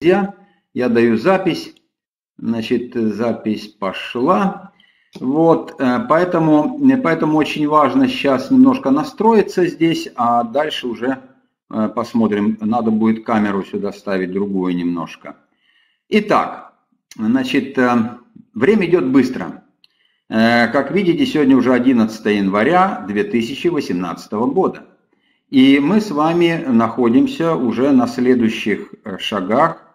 Я даю запись. Значит, запись пошла. Вот, поэтому очень важно сейчас немножко настроиться здесь, а дальше уже посмотрим. Надо будет камеру сюда ставить другую немножко. Итак, значит, время идет быстро. Как видите, сегодня уже 11 января 2018 года. И мы с вами находимся уже на следующих шагах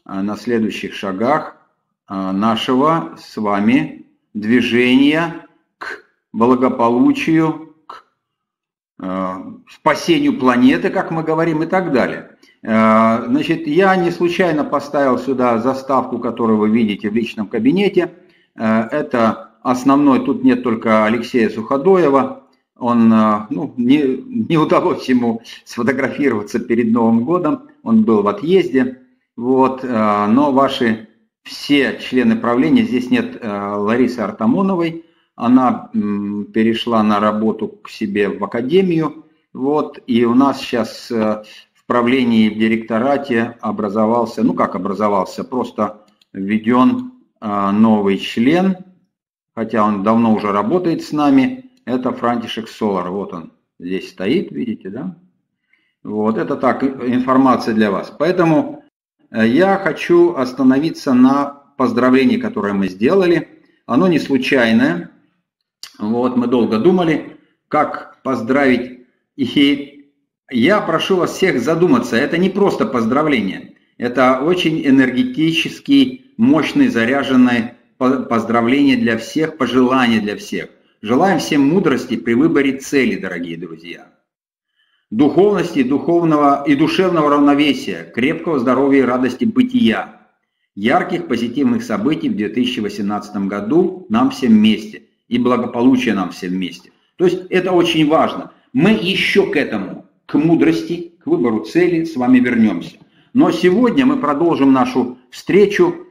нашего с вами движения к благополучию, к спасению планеты, как мы говорим, и так далее. Значит, я не случайно поставил сюда заставку, которую вы видите в личном кабинете. Это основной, тут нет только Алексея Суходоева. Он, не удалось ему сфотографироваться перед Новым годом, он был в отъезде. Вот, но ваши все члены правления, здесь нет Ларисы Артамоновой, она перешла на работу к себе в академию. Вот, и у нас сейчас в правлении и в директорате образовался, просто введен новый член, хотя он давно уже работает с нами, это Франтишек Солар. Вот он здесь стоит, видите, да? Вот, это так, информация для вас. Поэтому я хочу остановиться на поздравлении, которое мы сделали. Оно не случайное. Вот, мы долго думали, как поздравить. И я прошу вас всех задуматься. Это не просто поздравление. Это очень энергетический, мощный, заряженный поздравление для всех, пожелание для всех. Желаем всем мудрости при выборе цели, дорогие друзья. Духовности, духовного и душевного равновесия, крепкого здоровья и радости бытия, ярких позитивных событий в 2018 году нам всем вместе и благополучия нам всем вместе. То есть это очень важно. Мы еще к этому, к мудрости, к выбору цели с вами вернемся. Но сегодня мы продолжим нашу встречу.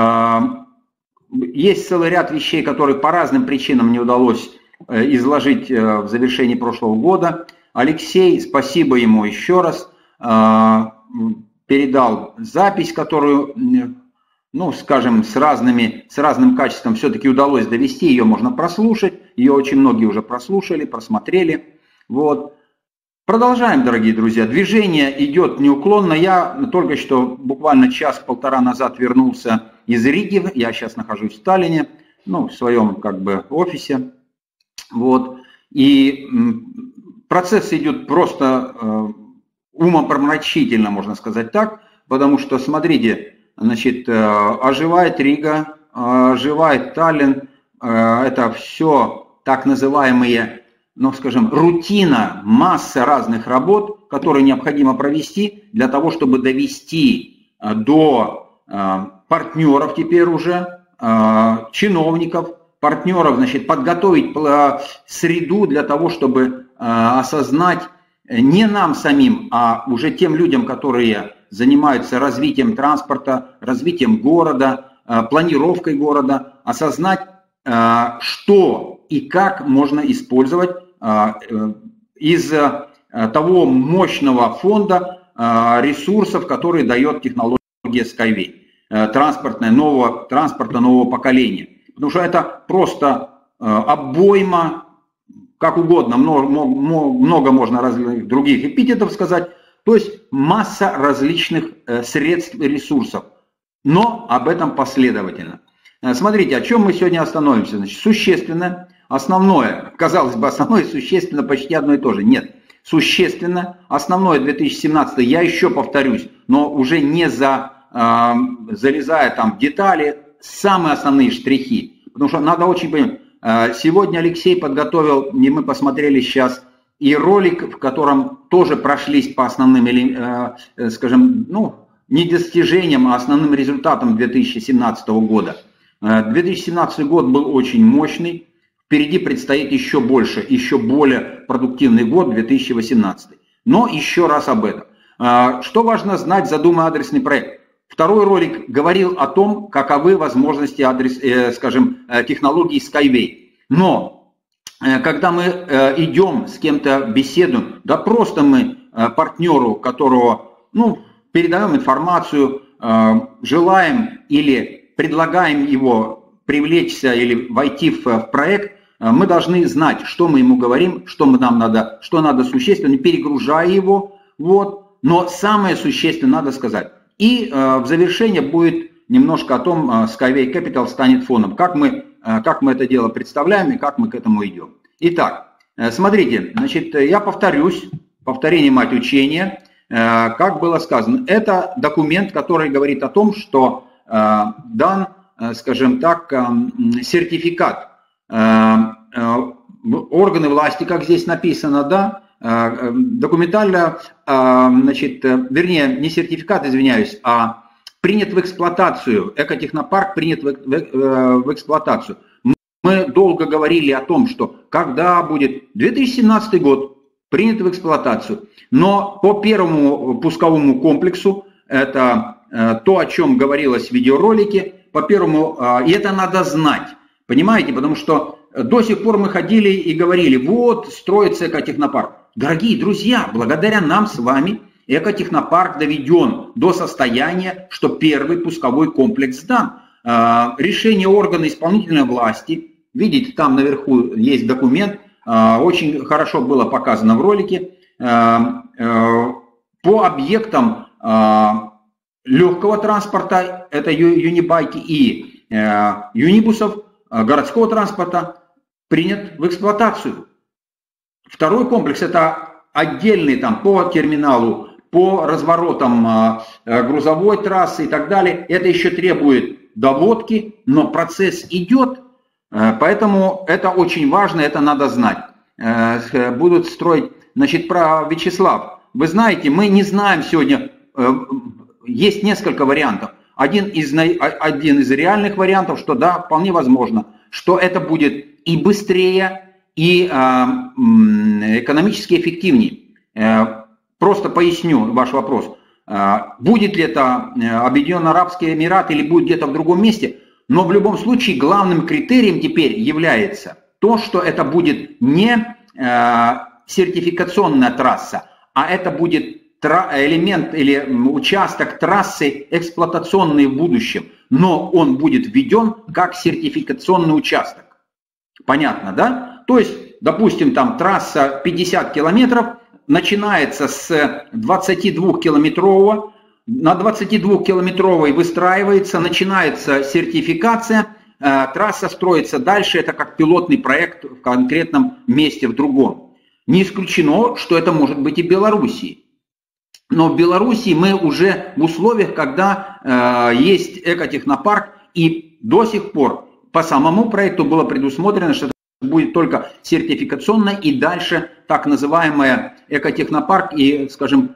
Есть целый ряд вещей, которые по разным причинам не удалось изложить в завершении прошлого года. Алексей, спасибо ему еще раз, передал запись, которую, скажем, с разным качеством все-таки удалось довести, ее можно прослушать, ее очень многие уже прослушали, просмотрели. Вот. Продолжаем, дорогие друзья, движение идет неуклонно. Я только что, буквально час-полтора назад вернулся из Риги, я сейчас нахожусь в Таллине, в своем офисе. Вот. И процесс идет просто умопомрачительно, можно сказать так, потому что, смотрите, значит, оживает Рига, оживает Таллин, это все так называемые, рутина, масса разных работ, которые необходимо провести для того, чтобы довести до партнеров теперь уже, чиновников, партнеров, значит, подготовить среду для того, чтобы осознать не нам самим, а уже тем людям, которые занимаются развитием транспорта, развитием города, планировкой города, осознать, что и как можно использовать из того мощного фонда ресурсов, которые дает технология Skyway, транспорта нового поколения. Потому что это просто обойма, как угодно, много можно разных других эпитетов сказать, то есть масса различных средств и ресурсов, но об этом последовательно. Смотрите, о чем мы сегодня остановимся. Значит, существенно, основное, казалось бы, основное и существенно почти одно и то же. Нет, существенно, основное 2017, я еще повторюсь, но уже не залезая там в детали, самые основные штрихи. Потому что надо очень понимать, сегодня Алексей подготовил, и мы посмотрели сейчас, и ролик, в котором тоже прошлись по основным, не достижениям, а основным результатам 2017 года. 2017 год был очень мощный, впереди предстоит еще больше, еще более продуктивный год 2018. Но еще раз об этом. Что важно знать, задумывая адресный проект? Второй ролик говорил о том, каковы возможности технологий Skyway. Но когда мы идем с кем-то беседуем, да просто мы партнеру, которого передаем информацию, желаем или предлагаем его привлечься или войти в проект, мы должны знать, что мы ему говорим, что надо существенно, не перегружая его. Вот. Но самое существенное надо сказать. И в завершение будет немножко о том, Skyway Capital станет фондом, как мы это дело представляем и как мы к этому идем. Итак, смотрите, значит, я повторюсь, повторение мать учения. Как было сказано, это документ, который говорит о том, что дан, скажем так, сертификат. Органы власти, как здесь написано, да, документально, значит, вернее, не сертификат, извиняюсь, а принят в эксплуатацию, экотехнопарк принят в эксплуатацию. Мы долго говорили о том, что когда будет 2017 год, принят в эксплуатацию. Но по первому пусковому комплексу, это то, о чем говорилось в видеоролике, по первому, и это надо знать, понимаете, потому что до сих пор мы ходили и говорили, вот строится экотехнопарк. Дорогие друзья, благодаря нам с вами экотехнопарк доведен до состояния, что первый пусковой комплекс сдан. Решение органа исполнительной власти, видите, там наверху есть документ, очень хорошо было показано в ролике, по объектам легкого транспорта, это юнибайки и юнибусов, городского транспорта, принят в эксплуатацию. Второй комплекс – это отдельный там по терминалу, по разворотам грузовой трассы и так далее. Это еще требует доводки, но процесс идет. Поэтому это очень важно, это надо знать. Будут строить, значит, про Вячеслав. Вы знаете, мы не знаем сегодня, есть несколько вариантов. Один из реальных вариантов, что да, вполне возможно, что это будет и быстрее, и экономически эффективнее. Просто поясню ваш вопрос. Будет ли это Объединенные Арабские Эмираты или будет где-то в другом месте? Но в любом случае главным критерием теперь является то, что это будет не сертификационная трасса, а это будет элемент или участок трассы эксплуатационный в будущем. Но он будет введен как сертификационный участок. Понятно, да? То есть, допустим, там трасса 50 километров начинается с 22-километрового, на 22-километровой выстраивается, начинается сертификация, трасса строится дальше, это как пилотный проект в конкретном месте в другом. Не исключено, что это может быть и в Белоруссии. Но в Белоруссии мы уже в условиях, когда есть экотехнопарк, и до сих пор по самому проекту было предусмотрено, что это будет только сертификационно, и дальше так называемая экотехнопарк и, скажем,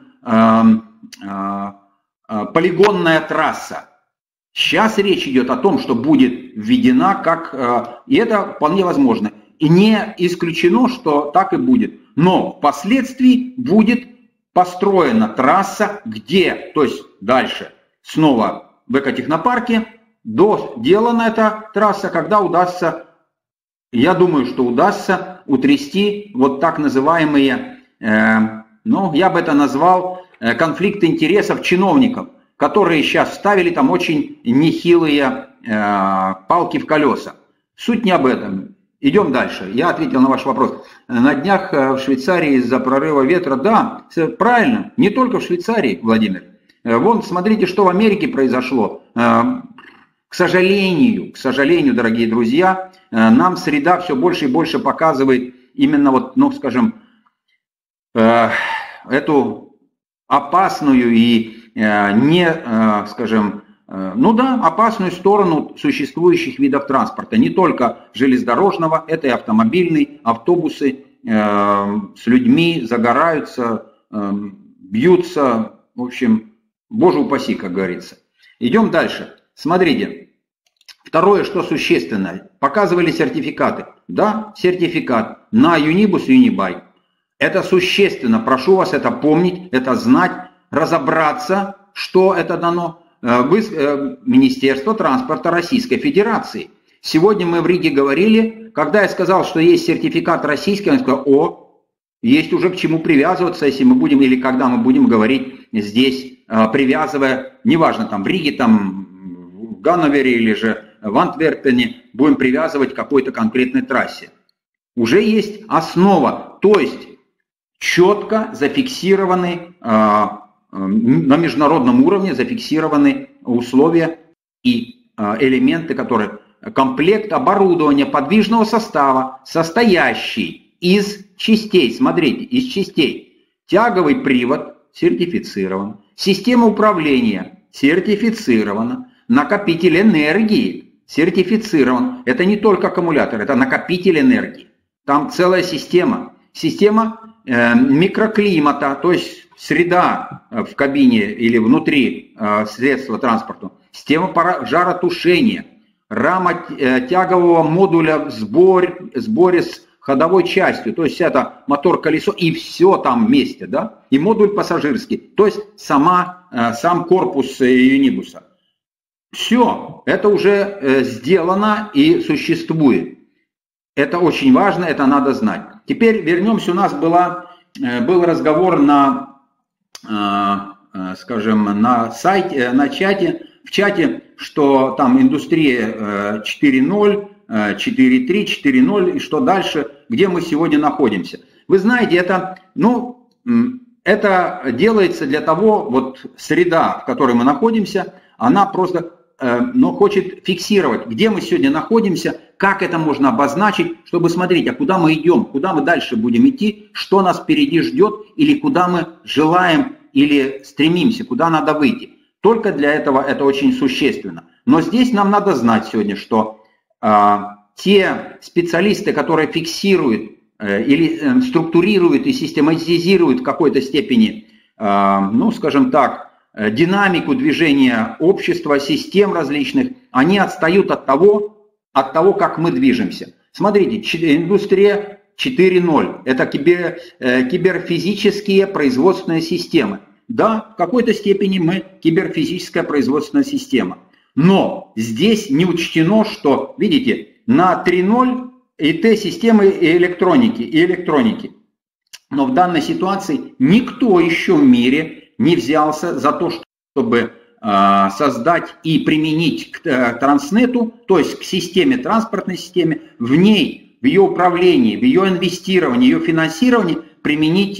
полигонная трасса. Сейчас речь идет о том, что будет введена как, и это вполне возможно. И не исключено, что так и будет. Но впоследствии будет построена трасса, где, то есть дальше снова в экотехнопарке, доделана эта трасса, когда удастся, я думаю, что удастся утрясти вот так называемые, ну, я бы это назвал, конфликты интересов чиновников, которые сейчас вставили там очень нехилые палки в колеса. Суть не об этом. Идем дальше. Я ответил на ваш вопрос. На днях в Швейцарии из-за прорыва ветра, да, правильно, не только в Швейцарии, Владимир. Вон, смотрите, что в Америке произошло. К сожалению, дорогие друзья, нам среда все больше и больше показывает именно вот, ну, скажем, эту опасную и опасную сторону существующих видов транспорта. Не только железнодорожного, это и автомобильный, автобусы с людьми загораются, бьются, в общем, боже упаси, как говорится. Идем дальше. Смотрите, второе, что существенно, показывали сертификаты. Да, сертификат на Юнибус и Юнибайк. Это существенно, прошу вас это помнить, это знать, разобраться, что это дано. Министерство транспорта Российской Федерации. Сегодня мы в Риге говорили, когда я сказал, что есть сертификат российский, он сказал, есть уже к чему привязываться, если мы будем, или когда мы будем говорить здесь привязывая, неважно, там в Риге, там в Ганновере или же в Антверпене, будем привязывать к какой-то конкретной трассе. Уже есть основа, то есть четко зафиксированы, на международном уровне зафиксированы условия и элементы, которые комплект оборудования подвижного состава, состоящий из частей, смотрите, из частей. Тяговый привод сертифицирован, система управления сертифицирована, накопитель энергии сертифицирован. Это не только аккумулятор, это накопитель энергии. Там целая система. Система микроклимата, то есть среда в кабине или внутри средства транспорта. Система жаротушения, рама тягового модуля в сборе с ходовой частью, то есть это мотор, колесо и все там вместе, да, и модуль пассажирский, то есть сам корпус юнибуса. Все, это уже сделано и существует. Это очень важно, это надо знать. Теперь вернемся, у нас был разговор скажем, на сайте, в чате, что там индустрия 4.0, 4.3, 4.0 и что дальше, где мы сегодня находимся. Вы знаете, это делается для того, вот среда, в которой мы находимся, она просто хочет фиксировать, где мы сегодня находимся, как это можно обозначить, чтобы смотреть, а куда мы идем, куда мы дальше будем идти, что нас впереди ждет или куда мы желаем или стремимся, куда надо выйти. Только для этого это очень существенно. Но здесь нам надо знать сегодня, что те специалисты, которые фиксируют или структурируют и систематизируют в какой-то степени, скажем так, динамику движения общества, систем различных, они отстают от того, как мы движемся. Смотрите, индустрия 4.0 – это киберфизические производственные системы. Да, в какой-то степени мы киберфизическая производственная система. Но здесь не учтено, что, видите, на 3.0 ИТ-системы и электроники. Но в данной ситуации никто еще в мире не взялся за то, чтобы создать и применить к транснету, то есть к системе, транспортной системе, в ней, в ее управлении, в ее инвестировании, ее финансировании применить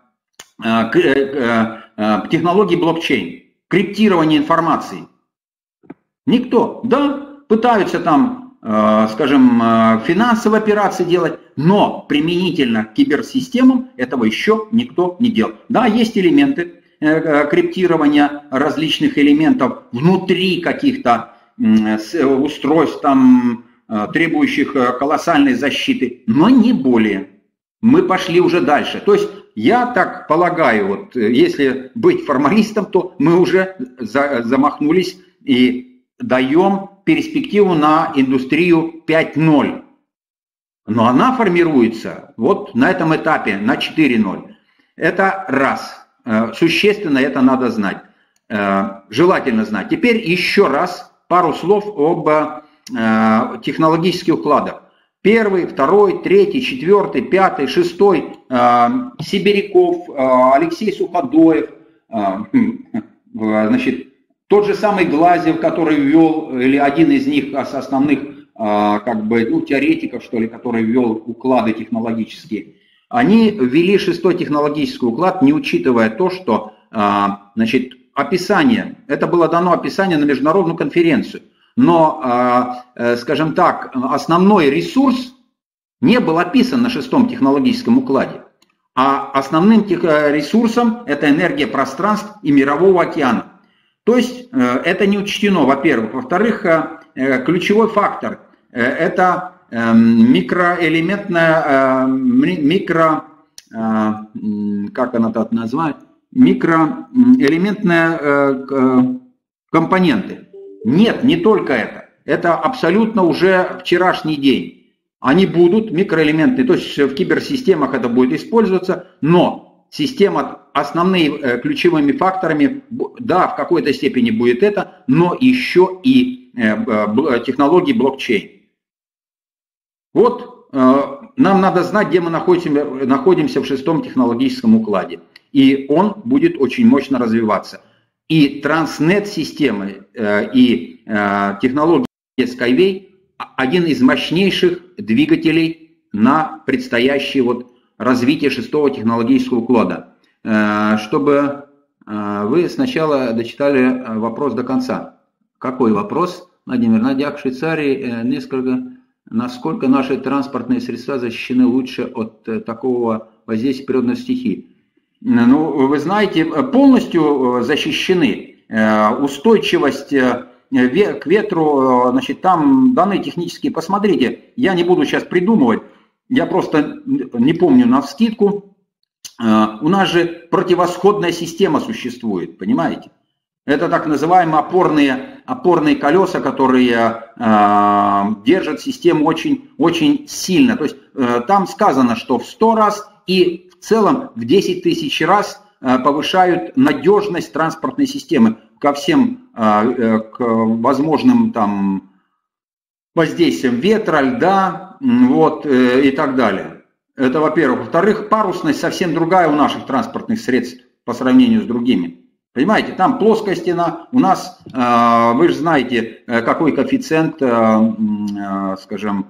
технологии блокчейн, криптирование информации. Никто, да, пытаются там, скажем, финансовые операции делать, но применительно к киберсистемам этого еще никто не делал. Да, есть элементы криптирования различных элементов внутри каких-то устройств, там, требующих колоссальной защиты, но не более. Мы пошли уже дальше. То есть я так полагаю, вот, если быть формалистом, то мы уже замахнулись и даем перспективу на индустрию 5.0. Но она формируется вот на этом этапе, на 4.0. Это раз. Существенно это надо знать. Желательно знать. Теперь еще раз пару слов об технологических укладах. 1, 2, 3, 4, 5, 6, Сибиряков, Алексей Суходоев, значит, тот же самый Глазьев, который ввел, или один из них, основных теоретиков, что ли, который ввел уклады технологические, они ввели 6-й технологический уклад, не учитывая то, что, значит, описание, это было дано описание на международную конференцию, но, скажем так, основной ресурс не был описан на 6-м технологическом укладе, а основным ресурсом это энергия пространств и мирового океана. То есть это не учтено, во-первых. Во-вторых, ключевой фактор это микроэлементная, как она так называет, микроэлементные компоненты. Нет, не только это. Это абсолютно уже вчерашний день. Они будут микроэлементы, то есть в киберсистемах это будет использоваться, но система основными ключевыми факторами, да, в какой-то степени будет это, но еще и технологии блокчейн. Вот нам надо знать, где мы находимся в 6-м технологическом укладе. И он будет очень мощно развиваться. И Transnet-системы, и технология Skyway один из мощнейших двигателей на предстоящее вот развитие 6-го технологического уклада. Чтобы вы сначала дочитали вопрос до конца. Какой вопрос, Владимир? На днях в Швейцарии насколько наши транспортные средства защищены лучше от такого воздействия природной стихии? Ну, вы знаете, полностью защищены. Устойчивость к ветру, значит, там данные технические, посмотрите, я не буду сейчас придумывать, я просто не помню навскидку. У нас же противосходная система существует, понимаете? Это так называемые опорные колеса, которые держат систему очень, очень сильно. То есть там сказано, что в 100 раз и в целом в 10 тысяч раз повышают надежность транспортной системы ко всем к возможным там воздействиям ветра, льда, вот, и так далее. Это во-первых. Во-вторых, парусность совсем другая у наших транспортных средств по сравнению с другими. Понимаете, там плоская стена, у нас, вы же знаете, какой коэффициент, скажем,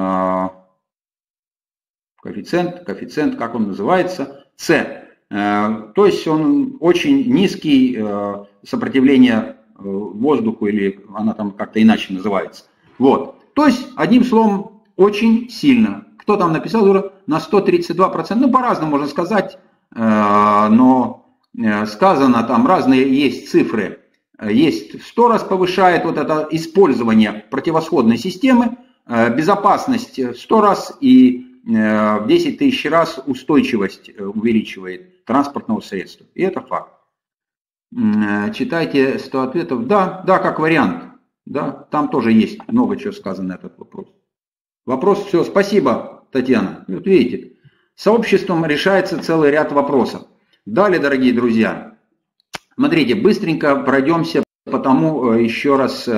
коэффициент, как он называется, С. То есть он очень низкий, сопротивление воздуху, или она там как-то иначе называется. Вот. То есть, одним словом, очень сильно. Кто там написал, на 132%, ну по-разному можно сказать, но сказано там разные есть цифры. Есть в 100 раз повышает вот это использование противосходной системы, безопасность в 100 раз и в 10 тысяч раз устойчивость увеличивает транспортного средства. И это факт. Читайте 100 ответов. Да, как вариант. Да, там тоже есть много чего сказано на этот вопрос. Вопрос, все, спасибо, Татьяна. Вот видите, сообществом решается целый ряд вопросов. Далее, дорогие друзья, смотрите, быстренько пройдемся по тому еще раз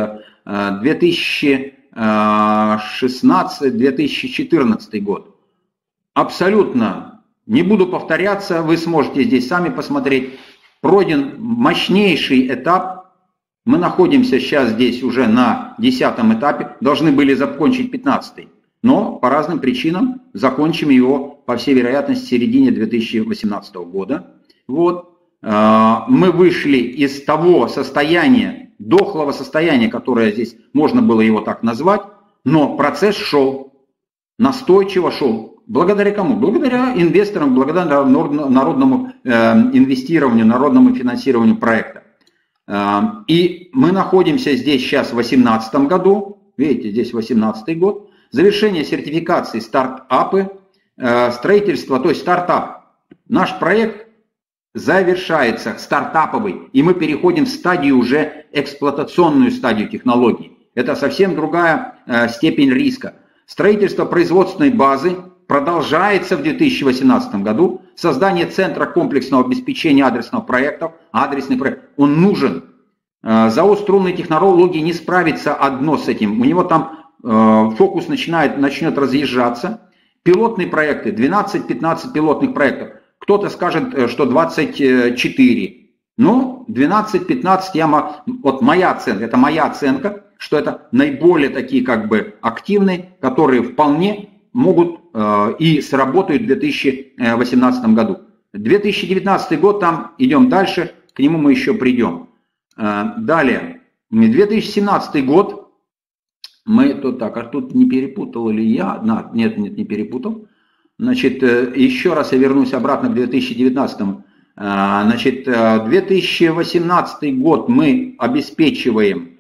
2016-2014 год. Абсолютно, не буду повторяться, вы сможете здесь сами посмотреть, пройден мощнейший этап. Мы находимся сейчас здесь уже на 10-м этапе, должны были закончить 15-й, но по разным причинам закончим его, по всей вероятности, в середине 2018 года. Вот. Мы вышли из того состояния, дохлого состояния, которое здесь можно было его так назвать, но процесс шел, настойчиво шел. Благодаря кому? Благодаря инвесторам, благодаря народному инвестированию, народному финансированию проекта. И мы находимся здесь сейчас в 2018 году, видите, здесь 2018 год, завершение сертификации стартапы, строительство, то есть стартап. Наш проект завершается, стартаповый, и мы переходим в стадию уже, эксплуатационную стадию технологий. Это совсем другая степень риска. Строительство производственной базы продолжается в 2018 году. Создание центра комплексного обеспечения адресных проектов, адресный проект, он нужен. ЗАО «Струнные технологии» не справится одно с этим. У него там фокус начнет разъезжаться. Пилотные проекты, 12-15 пилотных проектов. Кто-то скажет, что 24. Ну, 12-15, вот моя оценка, это моя оценка, что это наиболее такие как бы активные, которые вполне могут и сработают в 2018 году. 2019 год, там идем дальше, к нему мы еще придем. Далее, 2017 год, мы тут так, а тут не перепутал ли я? Нет, не перепутал. Значит, еще раз я вернусь обратно к 2019. Значит, 2018 год мы обеспечиваем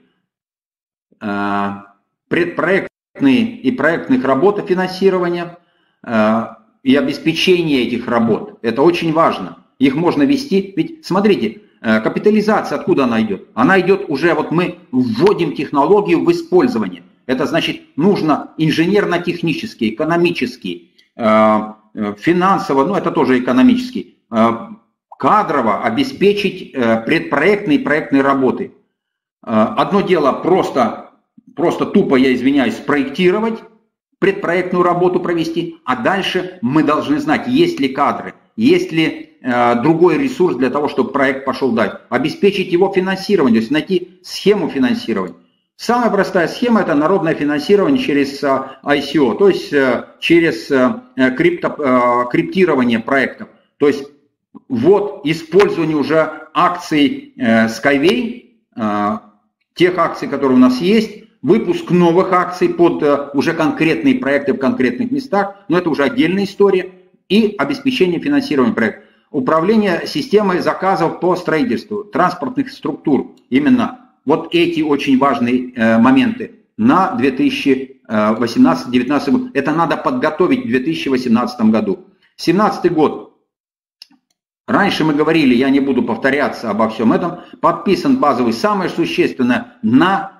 предпроектные и проектных работ финансирования и обеспечение этих работ. Это очень важно. Их можно вести. Ведь смотрите, капитализация откуда она идет? Она идет уже, вот мы вводим технологию в использование. Это значит, нужно инженерно-технический, экономический, финансово, ну это тоже экономический, кадрово обеспечить предпроектные и проектные работы. Одно дело просто тупо, я извиняюсь, спроектировать, предпроектную работу провести, а дальше мы должны знать, есть ли кадры, есть ли другой ресурс для того, чтобы проект пошел дальше. Обеспечить его финансирование, то есть найти схему финансирования. Самая простая схема – это народное финансирование через ICO, то есть через криптирование проектов. То есть вот использование уже акций Skyway, тех акций, которые у нас есть, выпуск новых акций под уже конкретные проекты в конкретных местах, но это уже отдельная история, и обеспечение финансирования проекта. Управление системой заказов по строительству транспортных структур. Именно вот эти очень важные моменты на 2018-2019 год. Это надо подготовить в 2018 году. 2017 год. Раньше мы говорили, я не буду повторяться обо всем этом, подписан базовый, самое существенное, на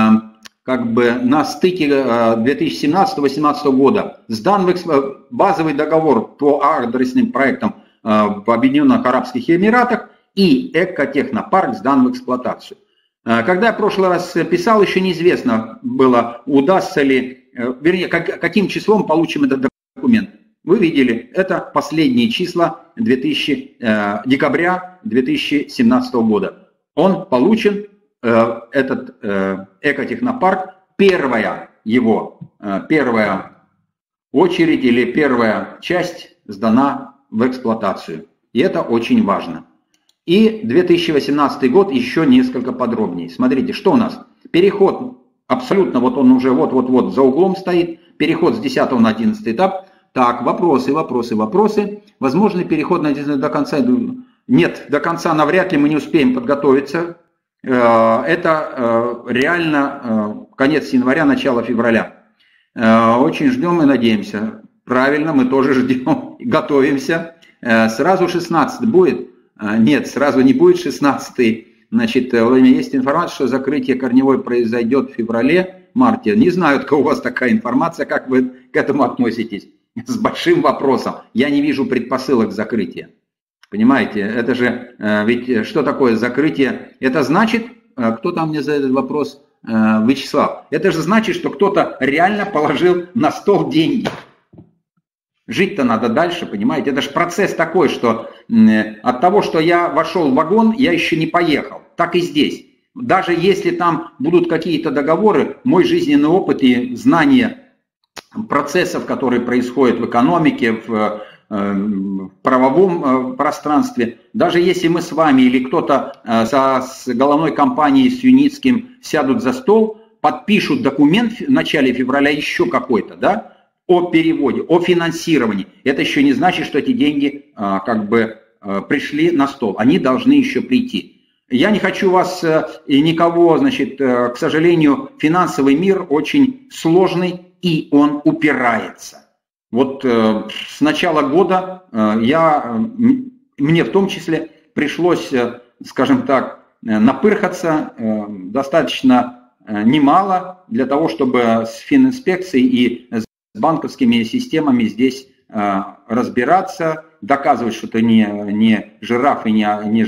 стыке 2017-2018 года. Сдан базовый договор по адресным проектам в Объединенных Арабских Эмиратах, и экотехнопарк сдан в эксплуатацию. Когда я в прошлый раз писал, еще неизвестно было, удастся ли, вернее, каким числом получим этот документ. Вы видели, это последние числа декабря 2017 года. Он получен, этот экотехнопарк, первая очередь или первая часть сдана в эксплуатацию. И это очень важно. И 2018 год еще несколько подробнее. Смотрите, что у нас? Переход, абсолютно, вот он уже вот-вот-вот за углом стоит. Переход с 10 на 11 этап. Так, вопросы. Возможный переход на 11 до конца? Нет, до конца навряд ли мы не успеем подготовиться. Это реально конец января, начало февраля. Очень ждем и надеемся. Правильно, мы тоже ждем, готовимся. Сразу 16 будет? Нет, сразу не будет 16. Значит, есть информация, что закрытие корневой произойдет в феврале-марте. Не знаю, откуда у вас такая информация, как вы к этому относитесь. С большим вопросом. Я не вижу предпосылок закрытия. Понимаете, это же, ведь что такое закрытие? Это значит, кто там мне задает вопрос, Вячеслав, это же значит, что кто-то реально положил на стол деньги. Жить-то надо дальше, понимаете? Это же процесс такой, что от того, что я вошел в вагон, я еще не поехал. Так и здесь. Даже если там будут какие-то договоры, мой жизненный опыт и знание процессов, которые происходят в экономике, в правовом пространстве, даже если мы с вами или кто-то с головной компанией, с Юницким сядут за стол, подпишут документ в начале февраля еще какой-то, да, о переводе, о финансировании, это еще не значит, что эти деньги пришли на стол. Они должны еще прийти. Я не хочу вас и никого, значит, к сожалению, финансовый мир очень сложный, и он упирается. Вот с начала года мне в том числе пришлось, скажем так, напырхаться достаточно немало для того, чтобы с фининспекцией и с банковскими системами здесь разбираться, доказывать, что ты не жираф и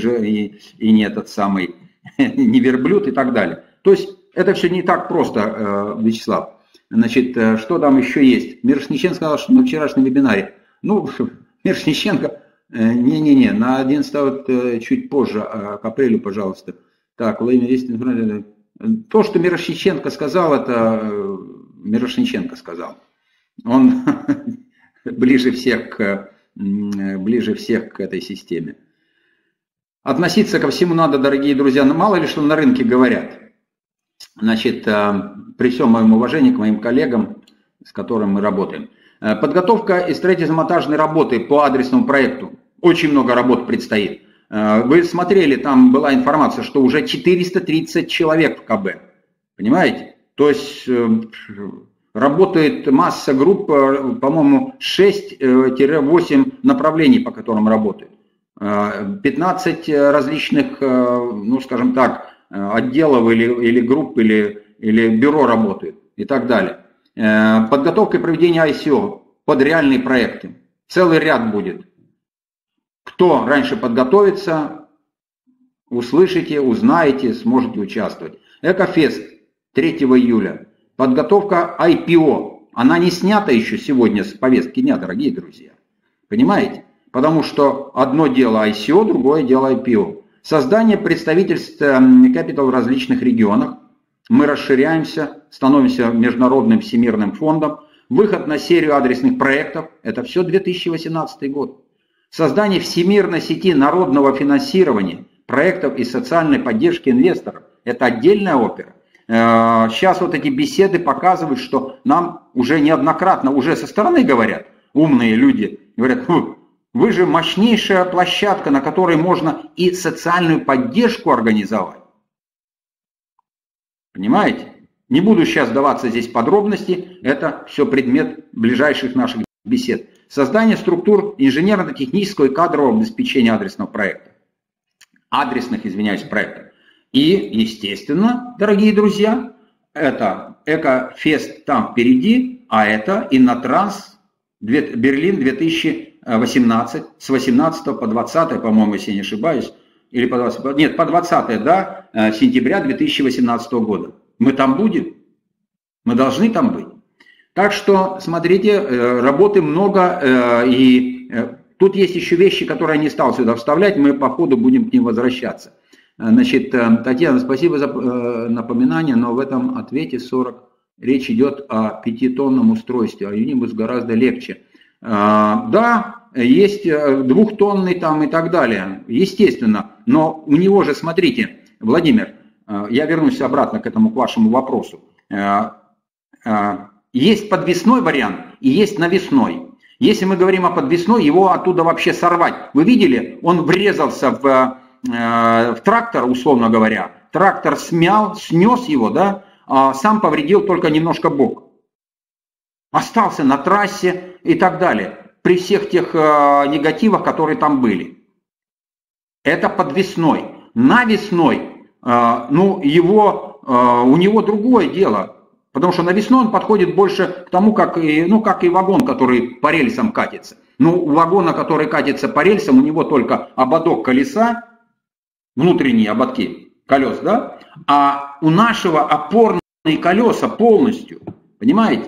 не этот самый, не верблюд и так далее. То есть это все не так просто, Вячеслав. Значит, что там еще есть? Мирошниченко сказал, что на вчерашнем вебинаре. Ну, Мирошниченко, на 11 чуть позже, к апрелю, пожалуйста. Так, Владимир, есть информация. То, что Мирошниченко сказал, это Мирошниченко сказал. Он ближе всех к этой системе. Относиться ко всему надо, дорогие друзья, но мало ли что на рынке говорят. Значит, при всем моем уважении к моим коллегам, с которыми мы работаем. Подготовка и строительно-монтажные работы по адресному проекту. Очень много работ предстоит. Вы смотрели, там была информация, что уже 430 человек в КБ. Понимаете? То есть работает масса групп, по-моему, 6-8 направлений, по которым работают. 15 различных, ну скажем так, отделов или групп, или бюро работают и так далее. Подготовка и проведение ICO под реальные проекты. Целый ряд будет. Кто раньше подготовится, услышите, узнаете, сможете участвовать. Экофест 3 июля. Подготовка IPO. Она не снята еще сегодня с повестки дня, дорогие друзья. Понимаете? потому что одно дело ICO, другое дело IPO. Создание представительств Capital в различных регионах. Мы расширяемся, становимся международным всемирным фондом. Выход на серию адресных проектов. Это все 2018 год. Создание всемирной сети народного финансирования проектов и социальной поддержки инвесторов. Это отдельная опера. Сейчас вот эти беседы показывают, что нам уже неоднократно, уже со стороны говорят, умные люди, говорят, вы же мощнейшая площадка, на которой можно и социальную поддержку организовать. Понимаете? Не буду сейчас вдаваться здесь в подробности, это все предмет ближайших наших бесед. Создание структур инженерно-технического и кадрового обеспечения адресных, проектов. И, естественно, дорогие друзья, это Экофест там впереди, а это Иннотранс Берлин 2018, с 18 по 20, по-моему, если я не ошибаюсь, или по 20, нет, по 20, да, сентября 2018 года. Мы там будем, мы должны там быть. Так что, смотрите, работы много, и тут есть еще вещи, которые я не стал сюда вставлять, мы по ходу будем к ним возвращаться. Значит, Татьяна, спасибо за напоминание, но в этом ответе 40 речь идет о 5-тонном устройстве, а Unibus гораздо легче. Да, есть 2-тонный там и так далее, естественно, но у него же, смотрите, Владимир, я вернусь обратно к этому, к вашему вопросу. Есть подвесной вариант и есть навесной. Если мы говорим о подвесной, его оттуда вообще сорвать. Вы видели, он врезался в трактор, условно говоря. Трактор смял, снес его, да, а сам повредил только немножко бок. Остался на трассе и так далее. При всех тех негативах, которые там были. Это подвесной. Навесной, ну, у него другое дело. Потому что навесной он подходит больше к тому, как и вагон, который по рельсам катится. Ну, у вагона, который катится по рельсам, у него только ободок колеса, внутренние ободки колес, да? А у нашего опорные колеса полностью, понимаете?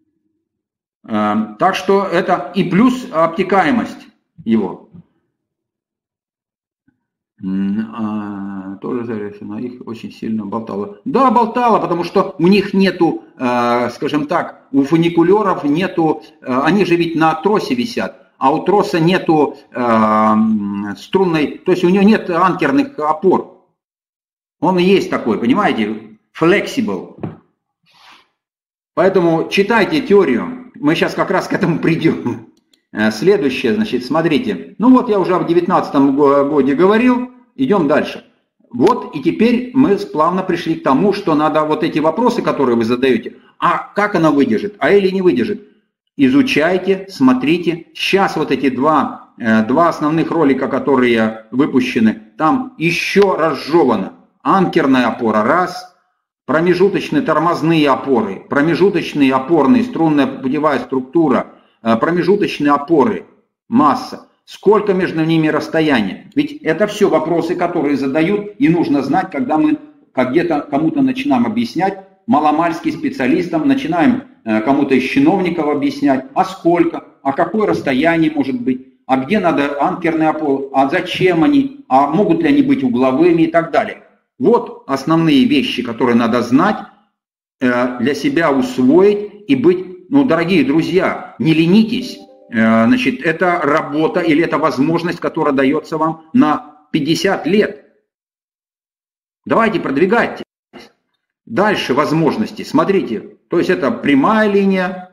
Так что это и плюс обтекаемость его. Тоже заряжено, их очень сильно болтало. Да, болтало, потому что у них нету, скажем так, у фуникулеров нету, они же ведь на тросе висят, а у троса нету струнной, то есть у него нет анкерных опор. Он и есть такой, понимаете, flexible. Поэтому читайте теорию, мы сейчас как раз к этому придем. Следующее, значит, смотрите. Ну вот я уже в 2019 году говорил, идем дальше. Вот и теперь мы плавно пришли к тому, что надо вот эти вопросы, которые вы задаете, а как она выдержит, а или не выдержит. Изучайте, смотрите. Сейчас вот эти два основных ролика, которые выпущены, там еще разжевано. Анкерная опора, раз. Промежуточные тормозные опоры, промежуточные опорные, струнная путевая структура, промежуточные опоры, масса. Сколько между ними расстояние? Ведь это все вопросы, которые задают, и нужно знать, когда мы где-то кому-то начинаем объяснять, маломальски специалистам, начинаем кому-то из чиновников объяснять, а сколько, а какое расстояние может быть, а где надо анкерные опоры, а зачем они, а могут ли они быть угловыми и так далее. Вот основные вещи, которые надо знать, для себя усвоить и быть, ну, дорогие друзья, не ленитесь. Значит, это работа или это возможность, которая дается вам на 50 лет. Давайте продвигайтесь. Дальше возможности. Смотрите, то есть это прямая линия,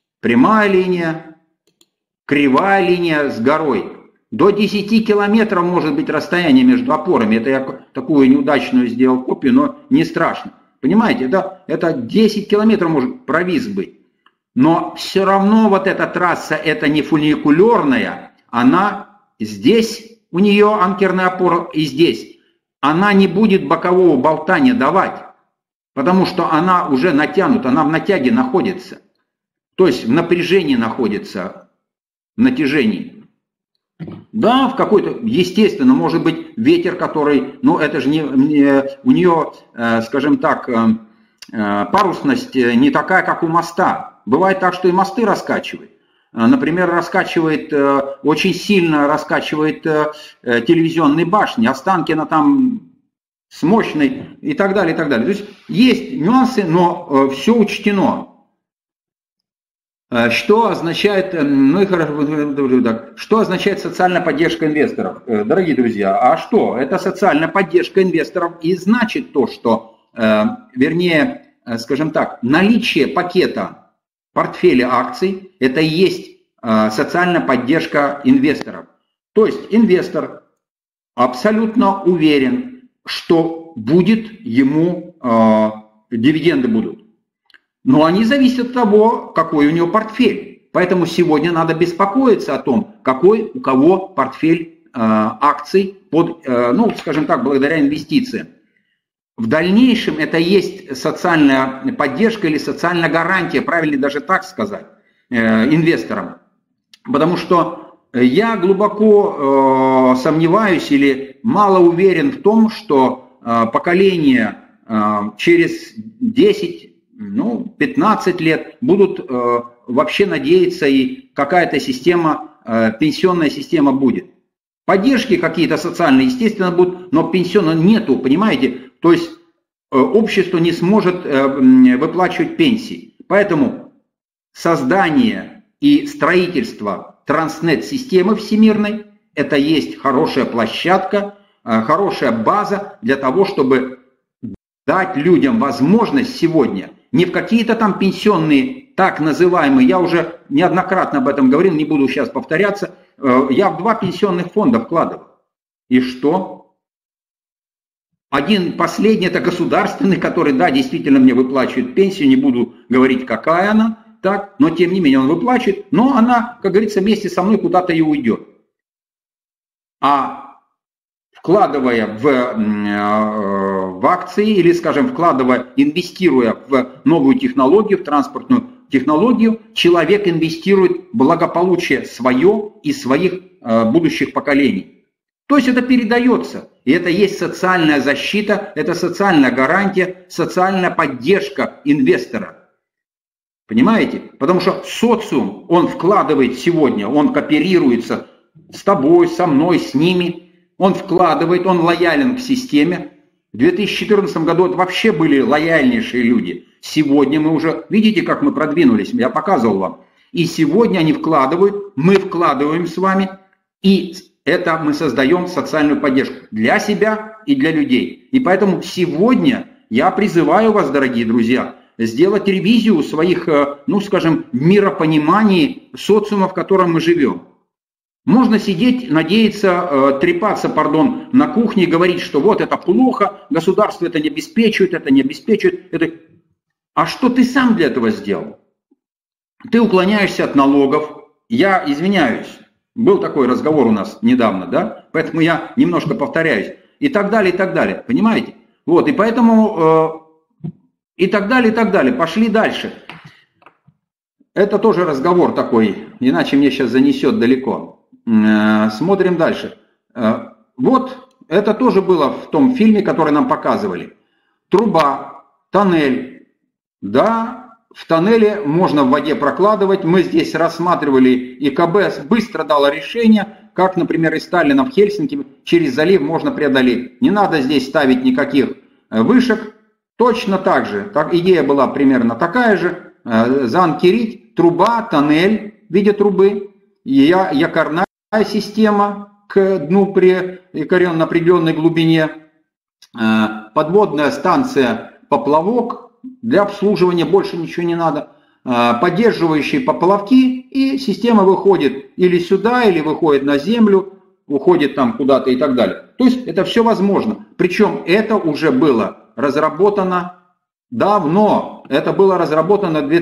кривая линия с горой. До 10 километров может быть расстояние между опорами. Это я такую неудачную сделал копию, но не страшно. Понимаете, это 10 километров может провис быть. Но все равно вот эта трасса, это не фуникулерная, она здесь, у нее анкерная опора и здесь. Она не будет бокового болтания давать, потому что она уже натянута, она в натяге находится. То есть в напряжении находится, в натяжении. Да, в какой-то, естественно, может быть ветер, который, ну это же у нее, скажем так, парусность не такая, как у моста. Бывает так, что и мосты раскачивает. например, раскачивает, очень сильно раскачивает телевизионные башни, Останкино там с мощной и так далее, и так далее. То есть есть нюансы, но все учтено. Что означает, ну и хорошо, что означает социальная поддержка инвесторов? Дорогие друзья, а что? Это социальная поддержка инвесторов и значит то, что, вернее, скажем так, наличие пакета портфеля акций – это и есть социальная поддержка инвесторов. То есть инвестор абсолютно уверен, что будет ему, дивиденды будут. Но они зависят от того, какой у него портфель. Поэтому сегодня надо беспокоиться о том, какой у кого портфель акций, под, ну, скажем так, благодаря инвестициям. В дальнейшем это есть социальная поддержка или социальная гарантия, правильно даже так сказать, инвесторам. Потому что я глубоко сомневаюсь или мало уверен в том, что поколение через 10, 15 лет будут вообще надеяться, и какая-то система, пенсионная система будет. Поддержки какие-то социальные, естественно, будут, но пенсионного нету, понимаете? То есть общество не сможет выплачивать пенсии. Поэтому создание и строительство транснет-системы всемирной – это есть хорошая площадка, хорошая база для того, чтобы дать людям возможность сегодня не в какие-то там пенсионные, так называемые, я уже неоднократно об этом говорил, не буду сейчас повторяться, я в 2 пенсионных фонда вкладывал. И что? Один последний, это государственный, который, да, действительно мне выплачивает пенсию, не буду говорить, какая она, так, но тем не менее он выплачивает, но она, как говорится, вместе со мной куда-то и уйдет. А вкладывая в акции или, скажем, инвестируя в новую технологию, в транспортную технологию, человек инвестирует в благополучие свое и своих будущих поколений. То есть это передается, и это есть социальная защита, это социальная гарантия, социальная поддержка инвестора. Понимаете? Потому что социум, он вкладывает сегодня, он кооперируется с тобой, со мной, с ними. Он вкладывает, он лоялен к системе. В 2014 году это вообще были лояльнейшие люди. Сегодня мы уже, видите, как мы продвинулись, я показывал вам. И сегодня они вкладывают, мы вкладываем с вами, и это мы создаем социальную поддержку для себя и для людей. И поэтому сегодня я призываю вас, дорогие друзья, сделать ревизию своих, ну скажем, миропониманий социума, в котором мы живем. Можно сидеть, надеяться, трепаться, на кухне и говорить, что вот это плохо, государство это не обеспечивает, это не обеспечивает. Это... А что ты сам для этого сделал? Ты уклоняешься от налогов. Я извиняюсь, был такой разговор у нас недавно, да? Поэтому я немножко повторяюсь. И так далее, понимаете? Вот, и поэтому и так далее. Пошли дальше. Это тоже разговор такой, иначе мне сейчас занесет далеко. Смотрим дальше. Вот это тоже было в том фильме, который нам показывали. Труба, тоннель. Да, в тоннеле можно в воде прокладывать. Мы здесь рассматривали, и КБ быстро дало решение, как, например, из Таллина в Хельсинки через залив можно преодолеть. Не надо здесь ставить никаких вышек. Точно так же. Идея была примерно такая же. Заанкерить, труба, тоннель в виде трубы, якорная система к дну прикорен на определенной глубине, подводная станция поплавок, для обслуживания больше ничего не надо, поддерживающие поплавки, и система выходит или сюда, или выходит на землю, уходит там куда-то и так далее. То есть это все возможно. Причем это уже было разработано давно. Это было разработано в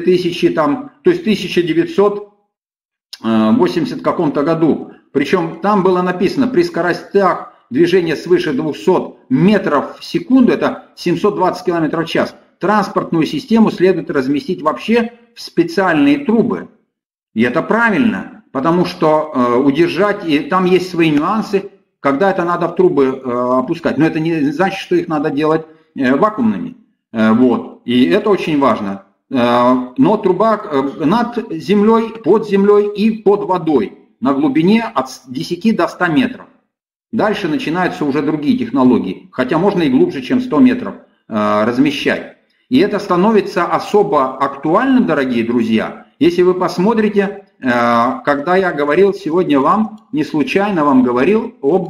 1980 каком-то году. Причем там было написано, при скоростях движения свыше 200 метров в секунду, это 720 км в час, транспортную систему следует разместить вообще в специальные трубы. И это правильно, потому что удержать, и там есть свои нюансы, когда это надо в трубы опускать. Но это не значит, что их надо делать вакуумными. Вот. И это очень важно. но труба над землей, под землей и под водой на глубине от 10 до 100 метров. Дальше начинаются уже другие технологии, хотя можно и глубже, чем 100 метров размещать. И это становится особо актуальным, дорогие друзья, если вы посмотрите, когда я говорил сегодня вам, не случайно вам говорил об...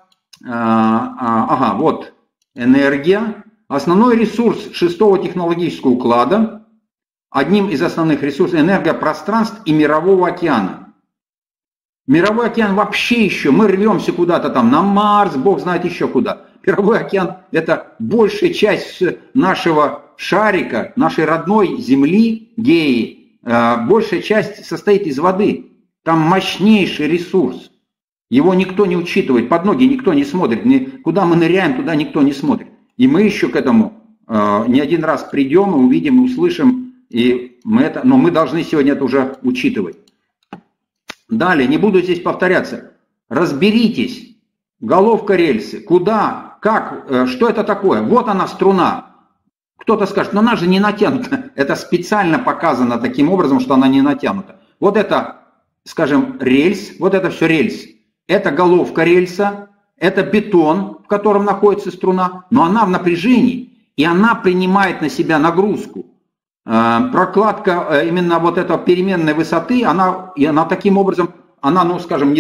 вот, энергия. Основной ресурс 6-го технологического уклада, одним из основных ресурсов энергопространств и Мирового океана. Мировой океан вообще еще, мы рвемся куда-то там на Марс, Бог знает еще куда. Мировой океан – это большая часть нашего шарика, нашей родной Земли, Геи. Большая часть состоит из воды. Там мощнейший ресурс. Его никто не учитывает, под ноги никто не смотрит. Куда мы ныряем, туда никто не смотрит. И мы еще к этому не один раз придем и увидим, и услышим, но мы должны сегодня это уже учитывать. Далее, не буду здесь повторяться. Разберитесь, головка рельсы, куда, как, что это такое? Вот она струна. Кто-то скажет, но она же не натянута. Это специально показано таким образом, что она не натянута. Вот это, скажем, рельс, вот это все рельс. Это головка рельса, это бетон, в котором находится струна, но она в напряжении, и она принимает на себя нагрузку. Прокладка именно вот этой переменной высоты, она таким образом, она, не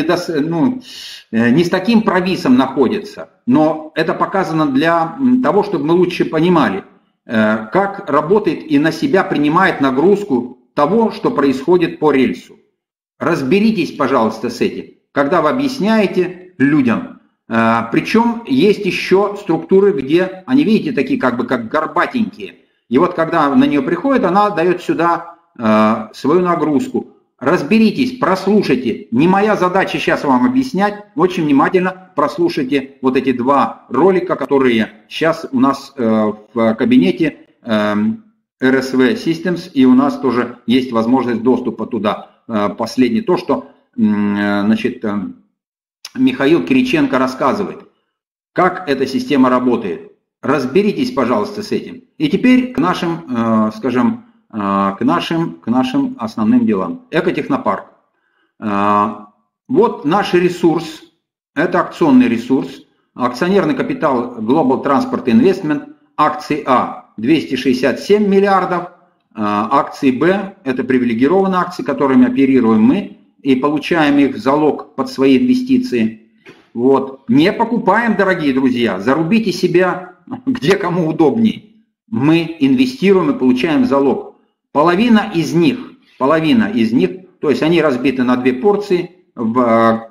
с таким провисом находится, но это показано для того, чтобы мы лучше понимали, как работает и на себя принимает нагрузку того, что происходит по рельсу. Разберитесь, пожалуйста, с этим, когда вы объясняете людям. Причем есть еще структуры, где они, видите, такие как горбатенькие. И вот когда на нее приходит, она дает сюда свою нагрузку. Разберитесь, прослушайте. Не моя задача сейчас вам объяснять. Очень внимательно прослушайте вот эти два ролика, которые сейчас у нас в кабинете RSV Systems, и у нас тоже есть возможность доступа туда. Последнее то, что Михаил Кириченко рассказывает, как эта система работает. Разберитесь, пожалуйста, с этим. И теперь к нашим, к нашим основным делам. Экотехнопарк. Вот наш ресурс, это акционный ресурс, акционерный капитал Global Transport Investment, акции А 267 миллиардов, акции Б это привилегированные акции, которыми оперируем мы, и получаем их в залог под свои инвестиции. Вот. Не покупаем, дорогие друзья, зарубите себя где кому удобнее. Мы инвестируем и получаем залог. Половина из них, то есть они разбиты на две порции в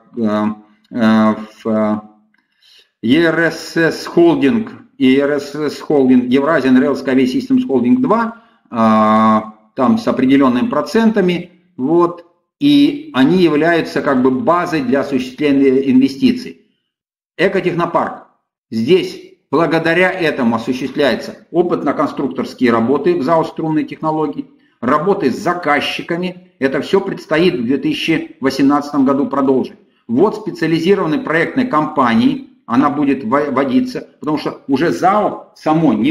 ERSS Holding и ERSS Holding, Eurasian Rail Skyway Systems Holding 2, там с определенными процентами, вот. И они являются как бы базой для осуществления инвестиций. Экотехнопарк. Здесь благодаря этому осуществляются опытно-конструкторские работы в ЗАО «Струнные технологии», работы с заказчиками. Это все предстоит в 2018 году продолжить. Вот специализированной проектной компании, она будет вводиться, потому что уже ЗАО само, у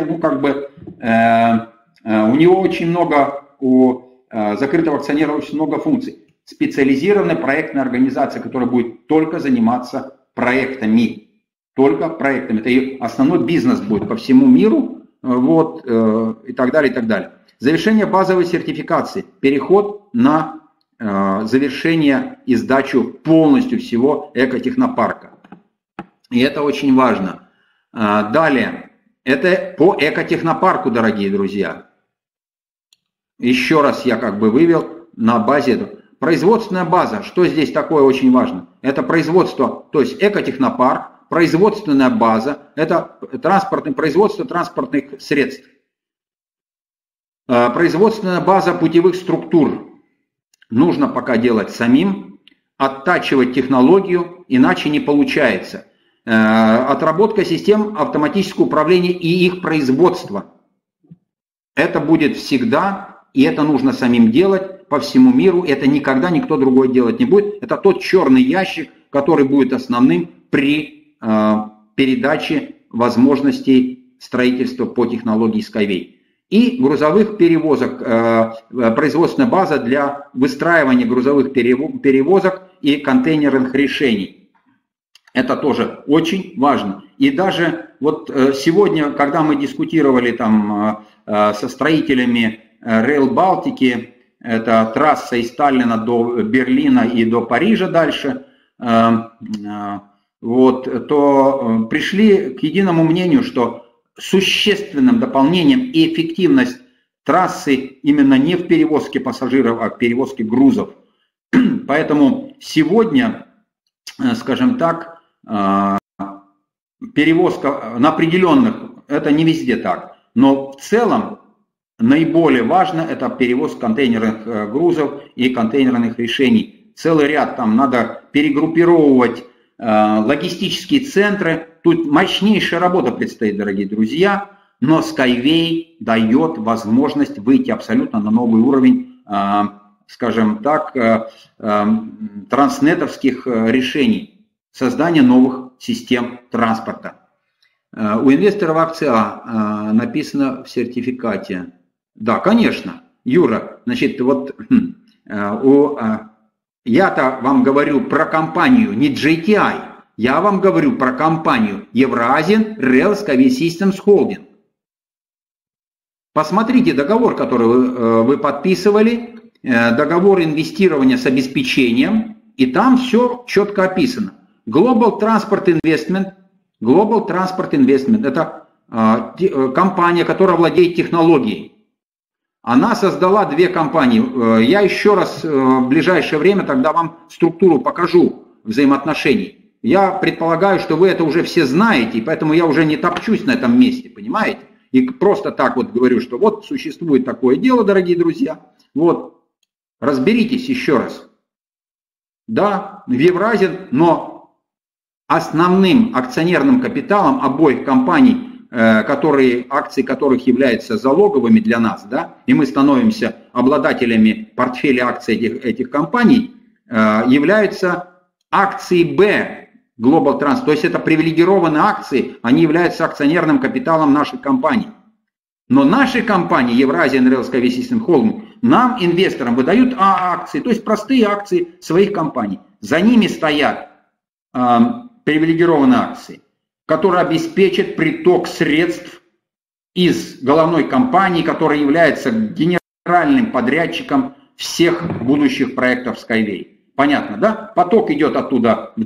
него очень много, у закрытого акционера очень много функций. Специализированная проектная организация, которая будет только заниматься проектами. Только проектами. Это и основной бизнес будет по всему миру, вот, и так далее, и так далее. Завершение базовой сертификации. Переход на завершение и сдачу полностью всего экотехнопарка. И это очень важно. Далее. Это по экотехнопарку, дорогие друзья. Еще раз я как бы вывел на базе этого. Производственная база. Что здесь такое очень важно? Это производство, то есть экотехнопарк, производственная база, это производство транспортных средств. Производственная база путевых структур. Нужно пока делать самим, оттачивать технологию, иначе не получается. Отработка систем автоматического управления и их производства. Это будет всегда. И это нужно самим делать по всему миру. Это никогда никто другой делать не будет. Это тот черный ящик, который будет основным при передаче возможностей строительства по технологии Skyway. и грузовых перевозок, производственная база для выстраивания грузовых перевозок и контейнерных решений. Это тоже очень важно. И даже вот сегодня, когда мы дискутировали там со строителями Rail Балтики, это трасса из Таллина до Берлина и до Парижа дальше, вот, то пришли к единому мнению, что существенным дополнением и эффективность трассы именно не в перевозке пассажиров, а в перевозке грузов. Поэтому сегодня, скажем так, перевозка на определенных, это не везде так, но в целом наиболее важно это перевоз контейнерных грузов и контейнерных решений. Целый ряд там надо перегруппировывать логистические центры. Тут мощнейшая работа предстоит, дорогие друзья, но Skyway дает возможность выйти абсолютно на новый уровень, скажем так, транснетовских решений, создания новых систем транспорта. У инвесторов акции написано в сертификате. Да, конечно, Юра, значит, вот я-то вам говорю про компанию не JTI, я вам говорю про компанию Eurasian Rail Skyway Systems Holding. Посмотрите договор, который вы подписывали, договор инвестирования с обеспечением, и там все четко описано. Global Transport Investment – это компания, которая владеет технологией. Она создала две компании. Я еще раз в ближайшее время тогда вам структуру покажу взаимоотношений. Я предполагаю, что вы это уже все знаете, и поэтому я уже не топчусь на этом месте, понимаете? И просто так вот говорю, что вот существует такое дело, дорогие друзья. Вот, разберитесь еще раз. Да, в Евразии, но основным акционерным капиталом обоих компаний, акции которых являются залоговыми для нас, да, и мы становимся обладателями портфеля акций этих компаний, являются акции Б Global Trans, то есть это привилегированные акции, они являются акционерным капиталом нашей компании. Но наши компании, Eurasian Rail Skyway Systems Holding, нам, инвесторам, выдают акции, то есть простые акции своих компаний. За ними стоят привилегированные акции, которые обеспечат приток средств из головной компании, которая является генеральным подрядчиком всех будущих проектов Skyway. Понятно, да? Поток идет оттуда в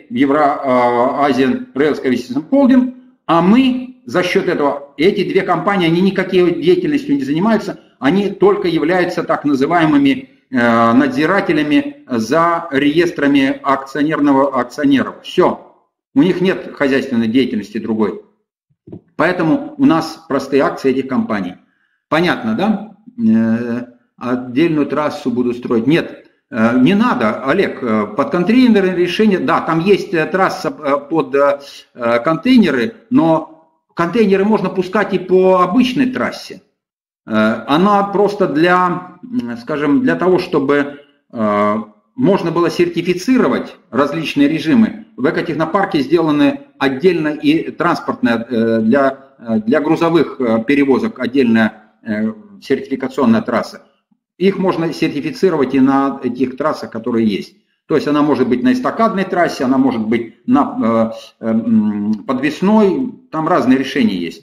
Eurasian Rail Skyway Systems Holding, а мы за счет этого, эти две компании, они никакой деятельностью не занимаются, они только являются так называемыми надзирателями за реестрами акционеров. Все. У них нет хозяйственной деятельности другой. Поэтому у нас простые акции этих компаний. Понятно, да? Отдельную трассу буду строить. Нет, не надо, Олег. Под контейнерные решения, да, там есть трасса под контейнеры, но контейнеры можно пускать и по обычной трассе. Она просто для, скажем, для того, чтобы можно было сертифицировать различные режимы. В экотехнопарке сделаны отдельно и транспортная для грузовых перевозок отдельная сертификационная трасса. Их можно сертифицировать и на этих трассах, которые есть. То есть она может быть на эстакадной трассе, она может быть на подвесной, там разные решения есть.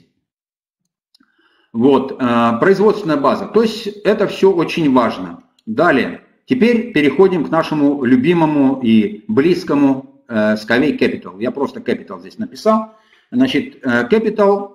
Вот, производственная база. То есть это все очень важно. Далее, теперь переходим к нашему любимому и близкому Skyway Capital. Я просто Capital здесь написал. Значит, Capital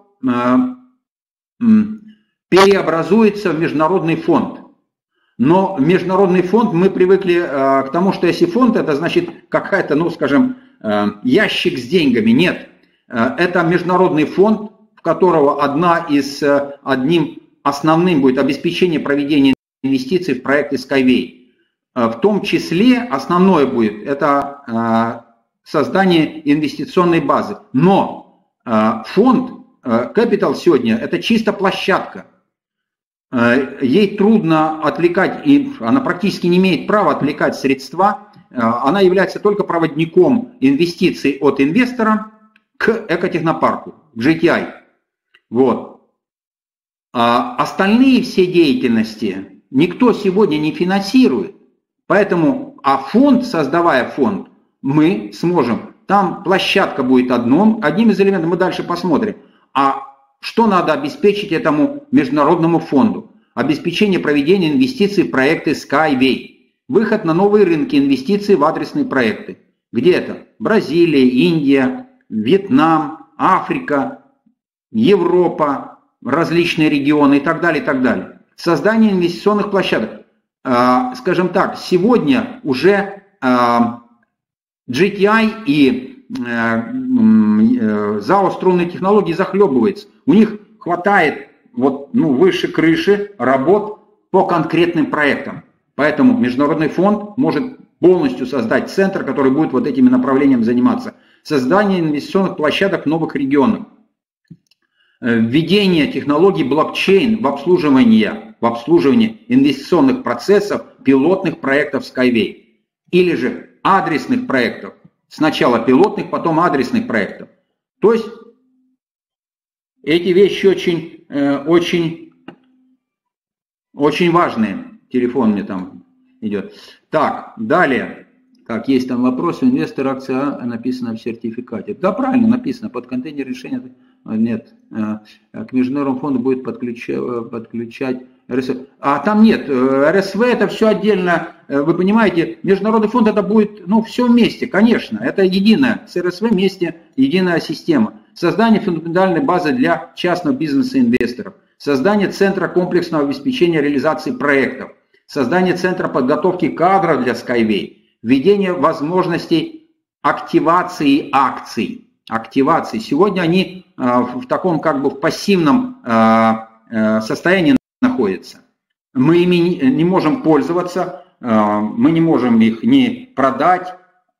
переобразуется в международный фонд. Но международный фонд, мы привыкли к тому, что если фонд, это значит какая-то, ну скажем, ящик с деньгами. Нет, это международный фонд, в которого одним основным будет обеспечение проведения инвестиций в проекты Skyway. В том числе основное будет это создание инвестиционной базы. Но фонд Capital сегодня это чисто площадка. Ей трудно отвлекать, и она практически не имеет права отвлекать средства. Она является только проводником инвестиций от инвестора к экотехнопарку, к JTI. Вот. Остальные все деятельности никто сегодня не финансирует. Поэтому, фонд, создавая фонд, мы сможем, там площадка будет одним из элементов, мы дальше посмотрим. А что надо обеспечить этому международному фонду? Обеспечение проведения инвестиций в проекты Skyway. Выход на новые рынки инвестиций в адресные проекты. Где это? Бразилия, Индия, Вьетнам, Африка, Европа, различные регионы и так далее, и так далее. Создание инвестиционных площадок. Скажем так, сегодня уже GTI и ЗАО «Струнные технологии» захлебывается. У них хватает выше крыши работ по конкретным проектам. Поэтому Международный фонд может полностью создать центр, который будет вот этими направлениями заниматься. Создание инвестиционных площадок в новых регионах. Введение технологий блокчейн в обслуживании инвестиционных процессов, пилотных проектов Skyway. Или же адресных проектов. Сначала пилотных, потом адресных проектов. То есть эти вещи очень важные. Телефон мне там идет. Так, далее. Так, есть там вопрос. Инвестор, акция написано в сертификате. Да, правильно написано. Под контейнер решения. Нет. К Международному фонду будет подключать РСВ. А там нет. РСВ это все отдельно. Вы понимаете, Международный фонд это будет, все вместе, конечно. Это единое. С РСВ вместе единая система. Создание фундаментальной базы для частного бизнеса и инвесторов. Создание центра комплексного обеспечения реализации проектов. Создание центра подготовки кадров для Skyway. Введение возможностей активации акций. Сегодня они в таком в пассивном состоянии находятся. Мы ими не можем пользоваться, мы не можем их ни продать,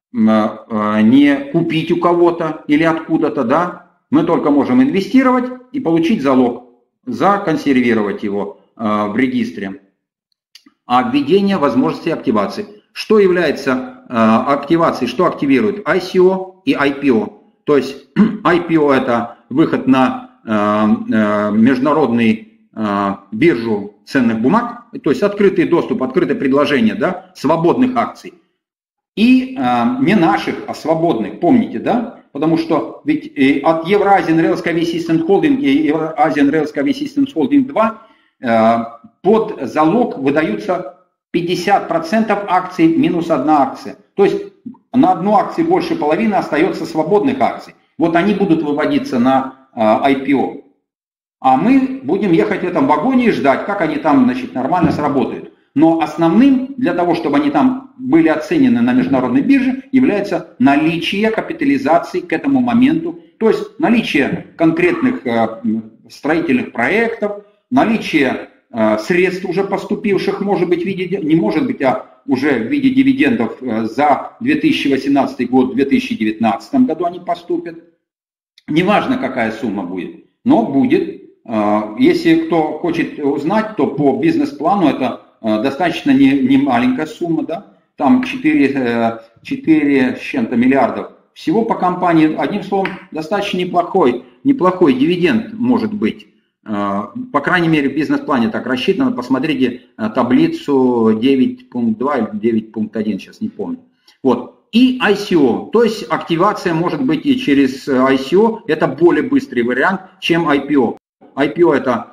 ни купить у кого-то или откуда-то, да. Мы только можем инвестировать и получить залог, законсервировать его в регистре. А введение возможности активации. Что является активацией, что активирует? ICO и IPO. То есть IPO это выход на международную биржу ценных бумаг, то есть открытый доступ, открытое предложение, да, свободных акций. И не наших, а свободных, помните, да? Потому что ведь от Eurasian Rail Skyway Systems Holding и Eurasian Rail Skyway Systems Holding 2 под залог выдаются 50% акций минус одна акция. То есть на одну акцию больше половины остается свободных акций. Вот они будут выводиться на IPO. А мы будем ехать в этом вагоне и ждать, как они там, нормально сработают. Но основным для того, чтобы они там были оценены на международной бирже, является наличие капитализации к этому моменту. То есть наличие конкретных строительных проектов, наличие средств уже поступивших, может быть, в виде, не может быть, а уже в виде дивидендов за 2018 год, в 2019 году они поступят. Неважно, какая сумма будет, но будет. Если кто хочет узнать, то по бизнес-плану это достаточно не маленькая сумма, да? Там 4 с чем-то миллиардов. Всего по компании, одним словом, достаточно неплохой дивиденд может быть. По крайней мере, в бизнес-плане так рассчитано. Посмотрите таблицу 9.2 или 9.1, сейчас не помню. Вот. И ICO, то есть активация может быть и через ICO, это более быстрый вариант, чем IPO. IPO это,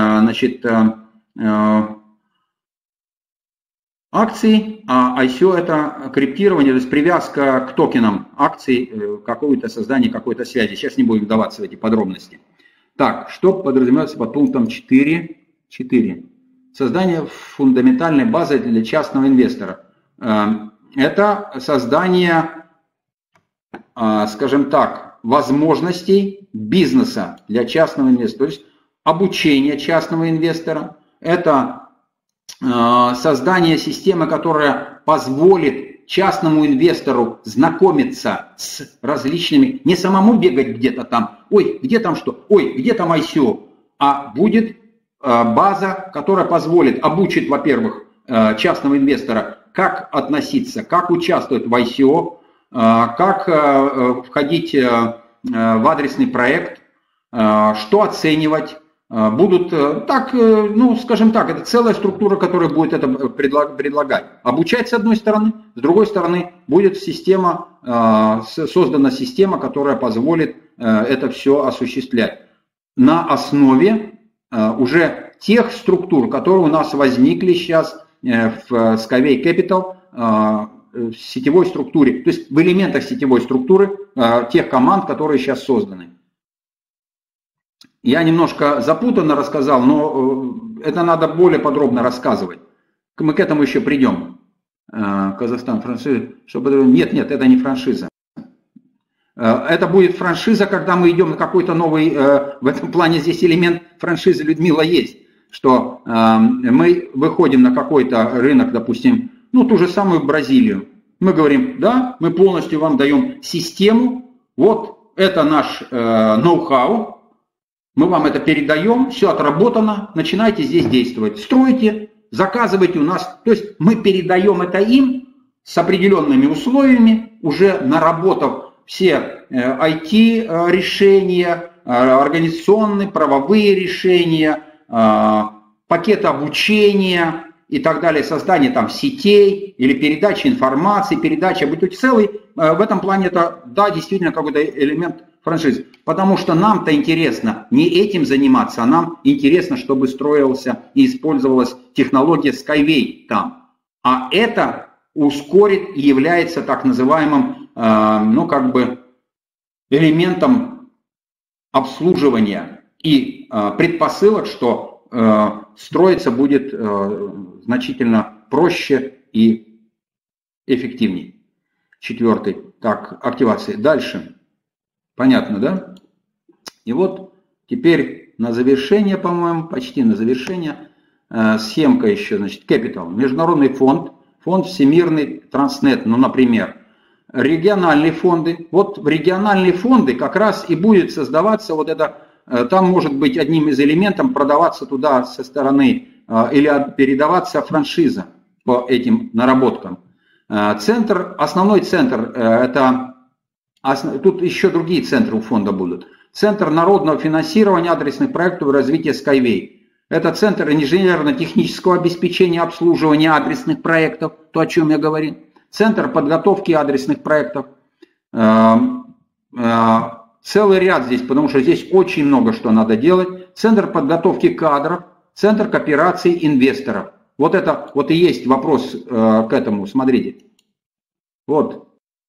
акции, а ICO это криптирование, то есть привязка к токенам акций, какое-то создание какой-то связи. Сейчас не будем вдаваться в эти подробности. Так, что подразумевается под пунктом 4.4? Создание фундаментальной базы для частного инвестора. Это создание, скажем так, возможностей бизнеса для частного инвестора. То есть обучение частного инвестора. Это создание системы, которая позволит частному инвестору знакомиться с различными, не самому бегать где-то там, ой, где там что, ой, где там ICO, а будет база, которая позволит, обучить, во-первых, частного инвестора, как относиться, как участвовать в ICO, как входить в адресный проект, что оценивать, будут так, ну, скажем так, это целая структура, которая будет это предлагать. Обучать с одной стороны, с другой стороны будет система, создана система, которая позволит это все осуществлять на основе уже тех структур, которые у нас возникли сейчас в Skyway Capital, в сетевой структуре, то есть в элементах сетевой структуры тех команд, которые сейчас созданы. Я немножко запутанно рассказал, но это надо более подробно рассказывать. Мы к этому еще придем. Казахстан франшиза. Нет, это не франшиза. Это будет франшиза, когда мы идем на какой-то новый, в этом плане здесь элемент франшизы, Людмила, есть, что мы выходим на какой-то рынок, допустим, ну ту же самую Бразилию. Мы говорим, да, мы полностью вам даем систему, вот это наш ноу-хау, мы вам это передаем, все отработано, начинайте здесь действовать, стройте, заказывайте у нас, то есть мы передаем это им с определенными условиями, уже наработав все IT-решения, организационные, правовые решения, пакеты обучения и так далее, создание там сетей или передача информации, передача, быть целый, в этом плане это, да, действительно какой-то элемент франшизы. Потому что нам-то интересно не этим заниматься, а нам интересно, чтобы строился и использовалась технология Skyway там. А это ускорит и является так называемым, ну как бы элементом обслуживания и предпосылок, что строиться будет значительно проще и эффективнее. Четвертый. Так, активации. Дальше. Понятно, да? И вот теперь на завершение, по-моему, почти на завершение, схемка еще, значит, Capital. Международный фонд, фонд Всемирный Транснет, ну, например. Региональные фонды. Вот в региональные фонды как раз и будет создаваться вот это, там может быть одним из элементов продаваться туда со стороны или передаваться франшиза по этим наработкам. Центр, основной центр, это, тут еще другие центры у фонда будут. Центр народного финансирования адресных проектов и развития Skyway. Это центр инженерно-технического обеспечения обслуживания адресных проектов, то, о чем я говорил. Центр подготовки адресных проектов. Целый ряд здесь, потому что здесь очень много что надо делать. Центр подготовки кадров, центр кооперации инвесторов. Вот это вот и есть вопрос к этому, смотрите. Вот.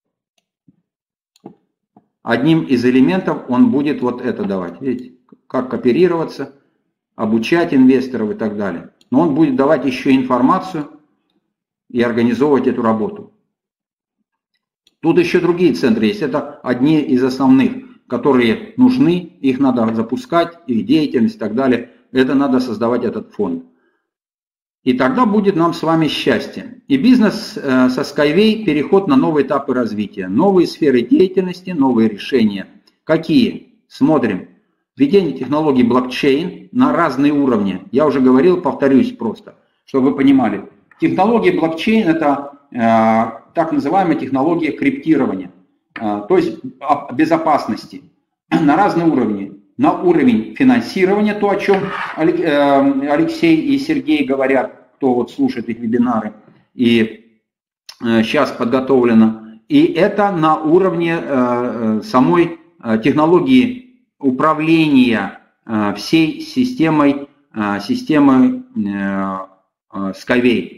Одним из элементов он будет вот это давать. Видите, как кооперироваться, обучать инвесторов и так далее. Но он будет давать еще информацию и организовывать эту работу. Тут еще другие центры есть. Это одни из основных, которые нужны. Их надо запускать, их деятельность и так далее. Это надо создавать этот фонд. И тогда будет нам с вами счастье. И бизнес со Skyway – переход на новые этапы развития. Новые сферы деятельности, новые решения. Какие? Смотрим. Введение технологий блокчейн на разные уровни. Я уже говорил, повторюсь просто, чтобы вы понимали. Технология блокчейн – это так называемая технология криптирования, то есть безопасности на разные уровни. На уровень финансирования, то, о чем Алексей и Сергей говорят, кто вот слушает их вебинары, и сейчас подготовлено. И это на уровне самой технологии управления всей системой Skyway.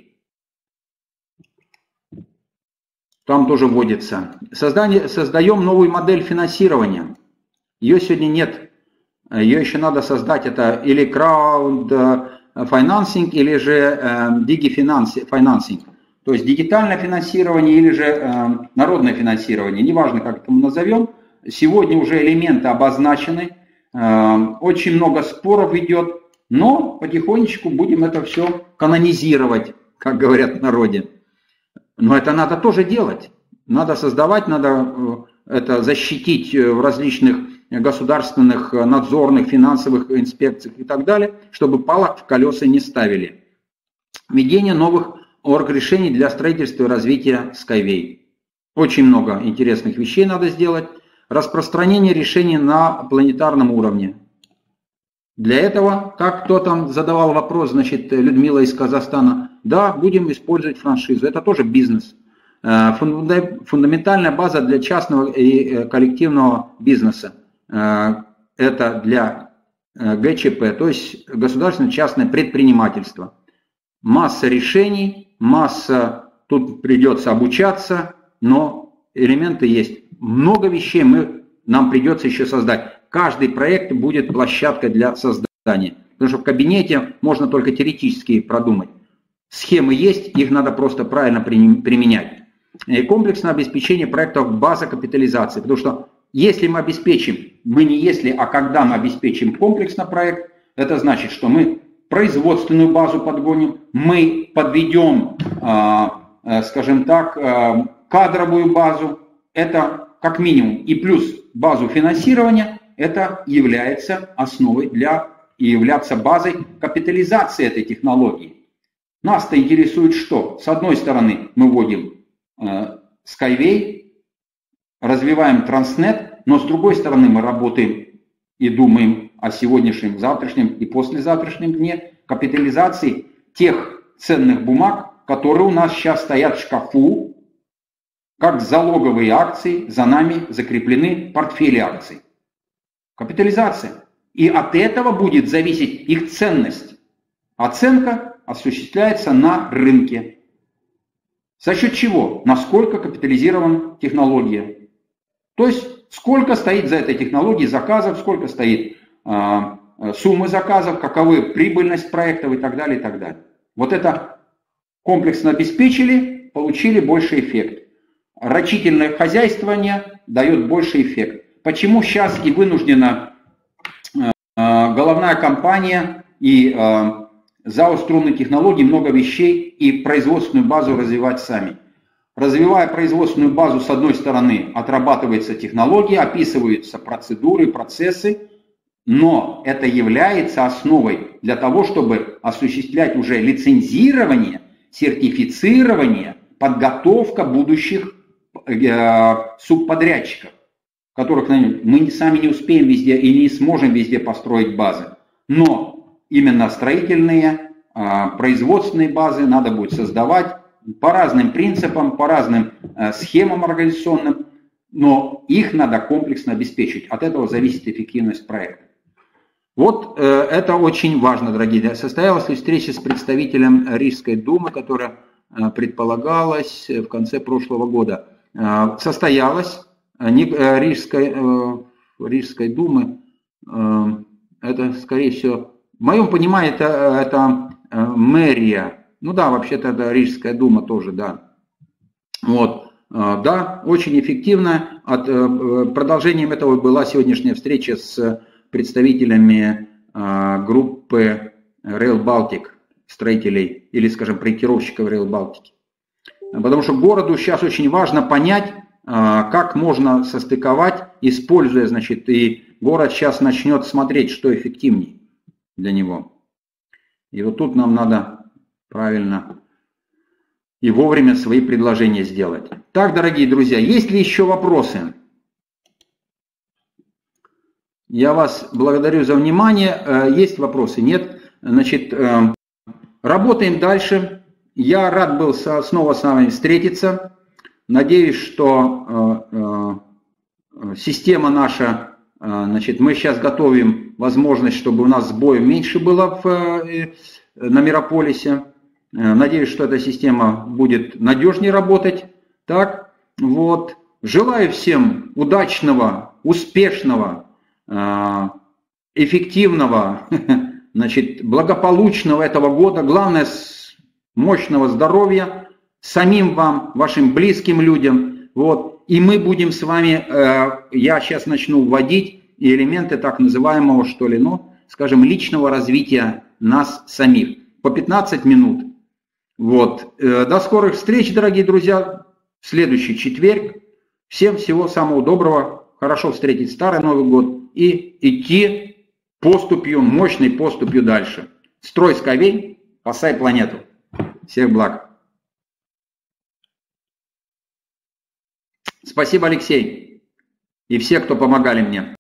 Там тоже вводится. Создаем новую модель финансирования. Ее сегодня нет. Ее еще надо создать, это или краудфинансинг, или же дигифинансинг. То есть дигитальное финансирование или же народное финансирование, неважно, как это мы назовем. Сегодня уже элементы обозначены, очень много споров идет, но потихонечку будем это все канонизировать, как говорят в народе. Но это надо тоже делать. Надо создавать, надо это защитить в различных государственных, надзорных, финансовых инспекциях и так далее, чтобы палок в колеса не ставили. Введение новых оргрешений для строительства и развития Skyway. Очень много интересных вещей надо сделать. Распространение решений на планетарном уровне. Для этого, как кто там задавал вопрос, значит, Людмила из Казахстана, да, будем использовать франшизу. Это тоже бизнес. Фундаментальная база для частного и коллективного бизнеса. Это для ГЧП, то есть государственно-частное предпринимательство. Масса решений, масса, тут придется обучаться, но элементы есть. Много вещей нам придется еще создать. Каждый проект будет площадкой для создания. Потому что в кабинете можно только теоретически продумать. Схемы есть, их надо просто правильно применять. И комплексное обеспечение проектов база капитализации. Потому что если мы обеспечим, мы не если, а когда мы обеспечим комплексно проект, это значит, что мы производственную базу подгоним, мы подведем, скажем так, кадровую базу, это как минимум, и плюс базу финансирования, это является основой и являться базой капитализации этой технологии. Нас-то интересует что? С одной стороны мы вводим Skyway, развиваем Transnet, но с другой стороны мы работаем и думаем о сегодняшнем, завтрашнем и послезавтрашнем дне капитализации тех ценных бумаг, которые у нас сейчас стоят в шкафу, как залоговые акции, за нами закреплены портфели акций. Капитализация. И от этого будет зависеть их ценность. Оценка осуществляется на рынке. За счет чего? Насколько капитализирована технология. То есть, сколько стоит за этой технологией заказов, сколько стоит суммы заказов, каковы прибыльность проектов и так далее, и так далее. Вот это комплексно обеспечили, получили больший эффект. Рачительное хозяйствование дает больший эффект. Почему сейчас и вынуждена головная компания и ЗАО «Струнные технологии» много вещей и производственную базу развивать сами. Развивая производственную базу, с одной стороны, отрабатывается технология, описываются процедуры, процессы, но это является основой для того, чтобы осуществлять уже лицензирование, сертифицирование, подготовка будущих субподрядчиков, которых мы сами не успеем везде и не сможем везде построить базы. Но именно строительные, производственные базы надо будет создавать по разным принципам, по разным схемам организационным, но их надо комплексно обеспечить. От этого зависит эффективность проекта. Вот это очень важно, дорогие. Состоялась ли встреча с представителем Рижской думы, которая предполагалась в конце прошлого года? Состоялась. Рижской думы, это, скорее всего, в моем понимании, это мэрия. Ну да, вообще-то это Рижская дума тоже, да. Вот, да, очень эффективно. Продолжением этого была сегодняшняя встреча с представителями группы Rail Baltic, строителей или, скажем, проектировщиков Rail Baltic. Потому что городу сейчас очень важно понять, как можно состыковать, используя, значит, и город сейчас начнет смотреть, что эффективнее для него. И вот тут нам надо правильно и вовремя свои предложения сделать. Так, дорогие друзья, есть ли еще вопросы? Я вас благодарю за внимание. Есть вопросы? Нет? Значит, работаем дальше. Я рад был снова с вами встретиться. Надеюсь, что система наша, значит, мы сейчас готовим возможность, чтобы у нас сбоев меньше было на Мирополисе. Надеюсь, что эта система будет надежнее работать. Так, вот. Желаю всем удачного, успешного, эффективного, значит, благополучного этого года. Главное, мощного здоровья самим вам, вашим близким людям. Вот. И мы будем с вами, я сейчас начну вводить элементы так называемого, что ли, ну, скажем, личного развития нас самих. По 15 минут. Вот. До скорых встреч, дорогие друзья. В следующий четверг. Всем всего самого доброго. Хорошо встретить Старый Новый год и идти поступью, мощной поступью дальше. Строй Skyway, спасай планету. Всех благ. Спасибо, Алексей, и все, кто помогали мне.